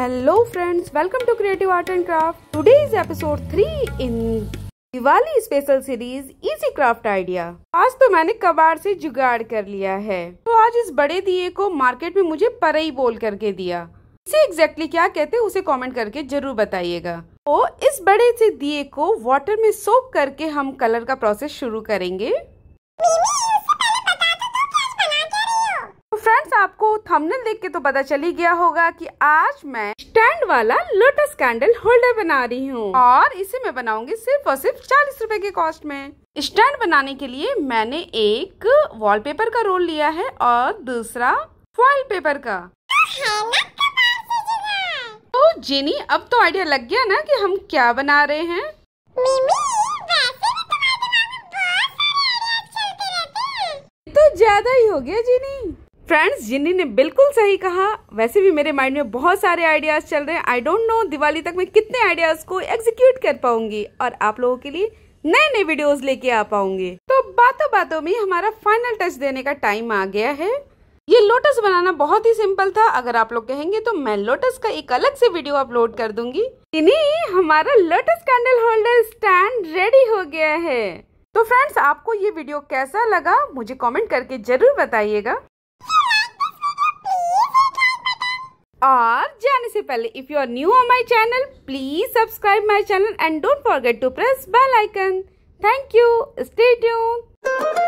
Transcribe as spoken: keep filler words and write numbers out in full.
Hello friends, welcome to Creative Art and Craft. Today is episode three in Diwali special series easy craft idea. आज तो मैंने कबाड़ से जुगाड़ कर लिया है। तो आज इस बड़े दिए को मार्केट में मुझे परई बोल करके दिया। इसे एग्जैक्टली क्या कहते हैं उसे कमेंट करके जरूर बताइएगा। तो इस बड़े से दिए को वाटर में सोक करके हम कलर का प्रोसेस शुरू करेंगे। फ्रेंड्स, आपको थंबनेल देख के तो पता चल ही गया होगा कि आज मैं स्टैंड वाला लोटस कैंडल होल्डर बना रही हूँ और इसे मैं बनाऊंगी सिर्फ और सिर्फ चालीस रुपए के कॉस्ट में। स्टैंड बनाने के लिए मैंने एक वॉलपेपर का रोल लिया है और दूसरा फॉइल पेपर का। तो जेनी, अब तो आइडिया लग गया ना कि हम क्या बना रहे हैं। तो ज्यादा ही हो गया जेनी। फ्रेंड्स, जिन्नी ने बिल्कुल सही कहा। वैसे भी मेरे माइंड में बहुत सारे आइडियाज चल रहे हैं। आई डोंट नो दिवाली तक मैं कितने आइडियाज को एग्जीक्यूट कर पाऊंगी और आप लोगों के लिए नए नए वीडियोस लेके आ पाऊंगी। तो बातों बातों में हमारा फाइनल टच देने का टाइम आ गया है। ये लोटस बनाना बहुत ही सिंपल था। अगर आप लोग कहेंगे तो मैं लोटस का एक अलग से वीडियो अपलोड कर दूंगी। इन्हीं हमारा lotus candle holder stand ready हो गया है। तो फ्रेंड्स, आपको ये वीडियो कैसा लगा मुझे कमेंट करके जरूर बताइएगा। और जाने से पहले if you are new on my channel please subscribe my channel and don't forget to press bell icon. Thank you. Stay tuned.